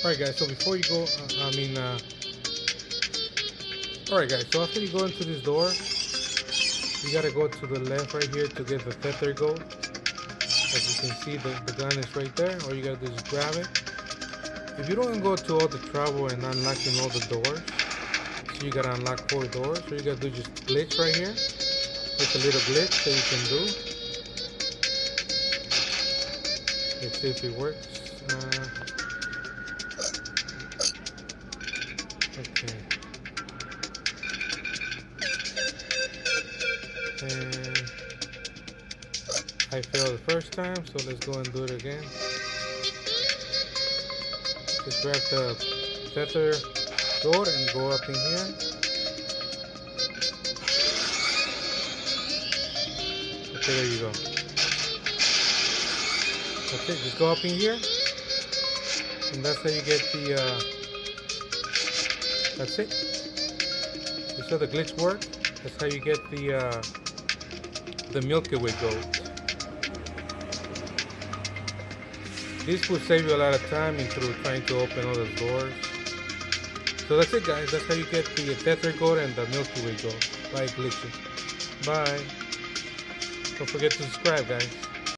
Alright guys, so before you go, alright guys, so after you go into this door, you gotta go to the left right here to get the tether goat. As you can see, the gun is right there. All you gotta do is grab it. If you don't go to all the trouble and unlocking all the doors, so you gotta unlock 4 doors, so you gotta do just glitch right here. It's a little glitch that you can do. Let's see if it works. Okay. And I failed the first time, so let's go and do it again. Just grab the tether door and go up in here. Okay, there you go. Okay, just go up in here, and that's how you get the, that's it. You saw the glitch work? That's how you get the Milky Way goat. This will save you a lot of time through trying to open all the doors. So that's it guys, that's how you get the tether goat and the Milky Way goat by glitching. Bye. Don't forget to subscribe guys.